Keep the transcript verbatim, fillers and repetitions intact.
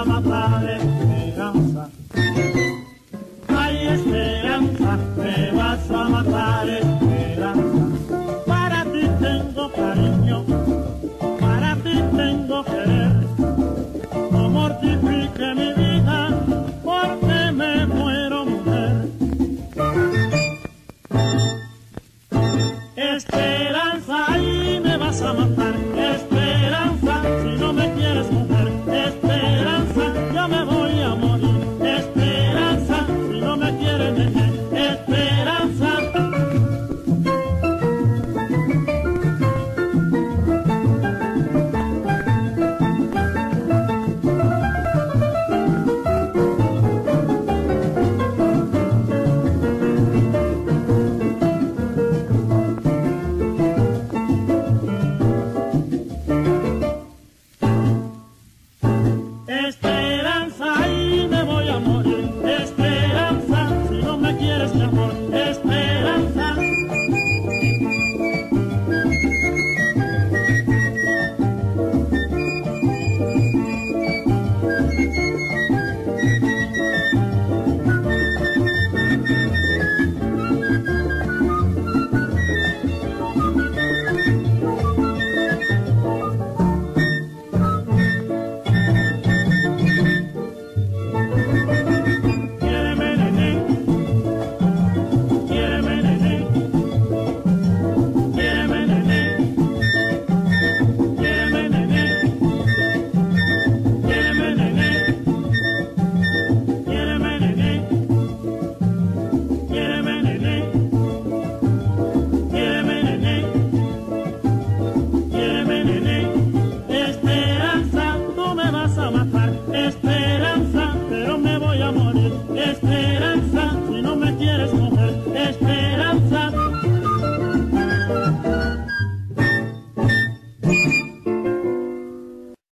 a matar, esperanza. Ay, esperanza, me vas a matar, esperanza. Para ti tengo cariño, para ti tengo querer. No mortifique mi vida, porque me muero, mujer. Esperanza, ay, me vas a matar, esperanza, si no me quieres, mujer. Esperanza, yo me voy a morir. Esperanza, si no me quieres, mujer. Esperanza. Esperanza, ay, me voy a morir. Esperanza, si no me quieres, mi amor. Esperanza. Quiéreme, nene. Quiéreme, nene. Quiéreme, nene. Quiéreme, nene. Quiéreme, nene. Quiéreme, nene. Quiéreme, nene. Quiéreme, nene. Quiéreme, nene. Esperanza, tú me vas a matar. Esperanza, pero me voy a morir. Esperanza.